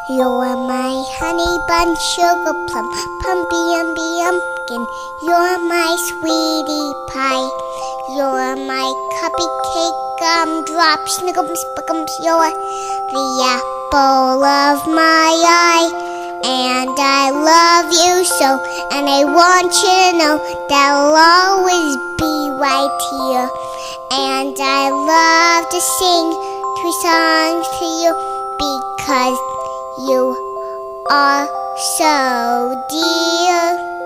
You're my honey bun, sugar plum, pumpkin. You're my sweetie pie. You're my cupcake, gumdrop, snickums, spickums. You're the apple of my eye. And I love you so, and I want you to know that I'll always be right here. And I love to sing 2 songs to you because you are so dear.